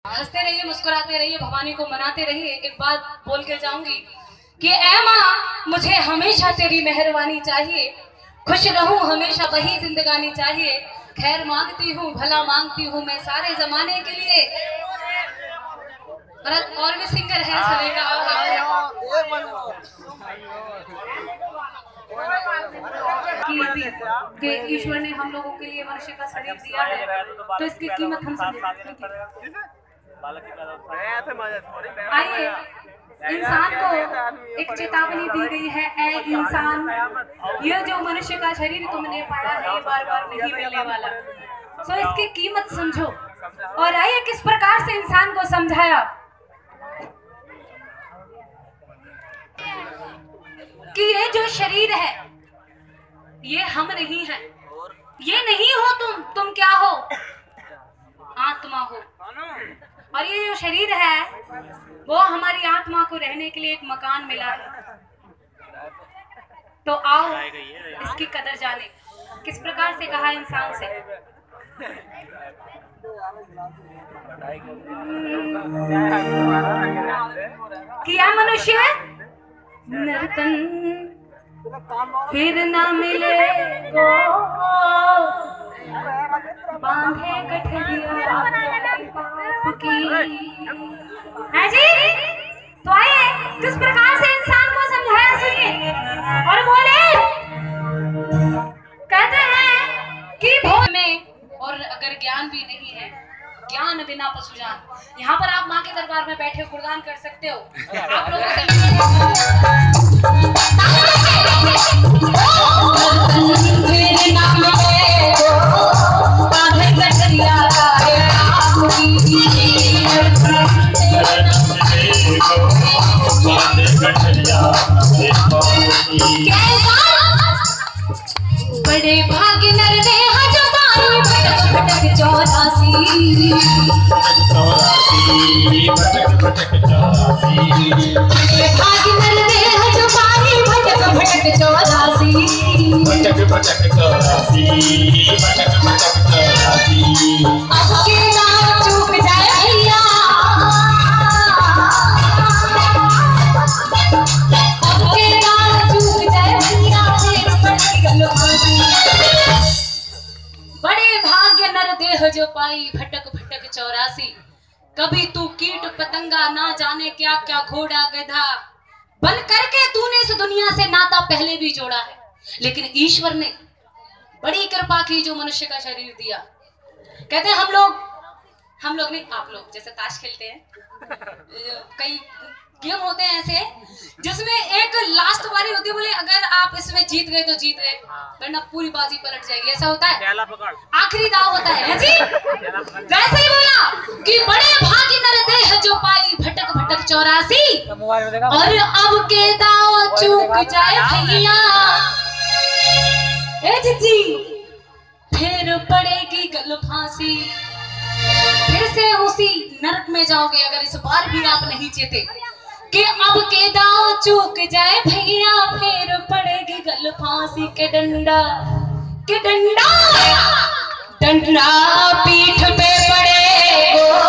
हंसते रहिए, मुस्कुराते रहिए, भवानी को मनाते रहिए। एक बात बोल के जाऊंगी कि ऐ माँ, मुझे हमेशा तेरी मेहरबानी चाहिए, खुश रहूं हमेशा वही जिंदगानी चाहिए। खैर मांगती हूँ, भला मांगती हूँ मैं सारे जमाने के लिए। और भी सिंगर है सभी का कि ईश्वर ने हम लोगों के लिए मनुष्य का शरीर दिया है, तो इसकी कीमत हम समझें। आइए, इंसान को एक चेतावनी दी गई है, ऐ इंसान, यह जो मनुष्य का शरीर तुमने पाया है बार बार नहीं मिलने वाला, तो इसकी कीमत समझो। और आइए किस प्रकार से इंसान को समझाया कि ये जो शरीर है ये हम नहीं है, ये नहीं हो तुम क्या हो? आत्मा हो। और ये जो शरीर है वो हमारी आत्मा को रहने के लिए एक मकान मिला है। तो आओ इसकी कदर जाने। किस प्रकार से कहा इंसान से किया मनुष्य नर्तन फिर ना मिले को बांधे गठरिया की है जी। तो आइए किस प्रकार से इंसान को समझाया, सुनिए। और बोले, कहते हैं कि भोग में और अगर ज्ञान भी नहीं है, ज्ञान बिना पशु जान। यहाँ पर आप माँ के दरबार में बैठे गुणगान कर सकते हो। आप लोगों बड़े भाग्य नर देह जो पाई भटक भटक चौरासी बड़े भाग्य नर देह जो पाई भटक भटक चौरासी अब के नाम चूक जाए भैया, अब के नाम चूक जाए भैया, बड़े भाग्य नर देह जो पाई भटक भटक चौरासी। कभी तू कीट पतंगा ना जाने क्या क्या घोड़ा गधा बन करके तूने इस दुनिया से नाता पहले भी जोड़ा है, लेकिन ईश्वर ने बड़ी कृपा की जो मनुष्य का शरीर दिया। कहते हैं हम लोग नहीं, आप लोग जैसे ताश खेलते हैं, कई गेम होते हैं ऐसे जिसमें एक लास्ट बारी होती है, बोले अगर आप इसमें जीत गए तो जीत गए, वरना पूरी बाजी पलट जाएगी, ऐसा होता है, आखिरी दाव होता है जी। वैसे ही बोला कि बड़े भाग्य नर देह जो पाई भटक भटक चौरासी, और अब के दाव चूक जाए भैया, ए जी फिर पड़ेगी गल फांसी, फिर से उसी नरक में जाओगे अगर इस बार भी आप नहीं जीते। कि अब के दाव चूक जाए भैया, फिर पड़ेगी गल फांसी के डंडा डंडा पीठ पे पड़े